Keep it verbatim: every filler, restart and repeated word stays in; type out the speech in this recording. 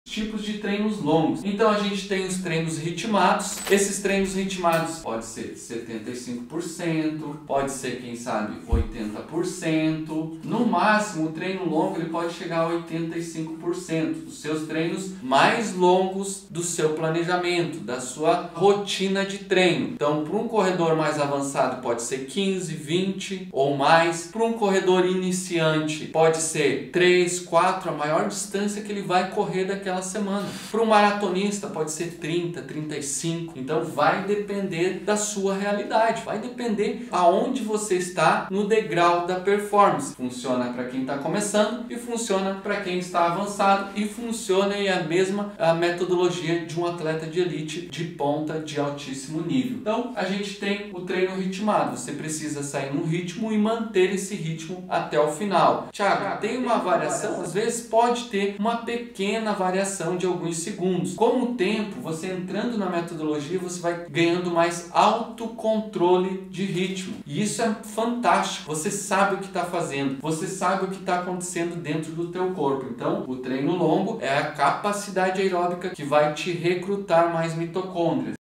tipos de treinos longos. Então a gente tem os treinos ritmados. Esses treinos ritmados pode ser setenta e cinco por cento, pode ser, quem sabe, oitenta por cento. No máximo, o treino longo ele pode chegar a oitenta e cinco por cento dos seus treinos mais longos do seu planejamento, da sua rotina de treino. Então, para um corredor mais avançado pode ser quinze, vinte ou mais. Para um corredor iniciante pode ser três, quatro, a maior distância que ele vai correr daquela semana. Para um maratonista pode ser trinta, trinta e cinco. Então vai depender da sua realidade, vai depender aonde você está no degrau da performance. Funciona para quem está começando e funciona para quem está avançado e funciona em a mesma a metodologia de um atleta de elite de ponta de altíssimo nível. Então a gente tem o treino ritmado, você precisa sair num ritmo e manter esse ritmo até o final. Thiago, tem uma variação? Às vezes pode ter uma pequena variação de alguns segundos. Com o tempo, você entrando na metodologia, você vai ganhando mais autocontrole de ritmo. E isso é fantástico. Você sabe o que está fazendo, você sabe o que está acontecendo dentro do teu corpo. Então, o treino longo é a capacidade aeróbica que vai te recrutar mais mitocôndrias.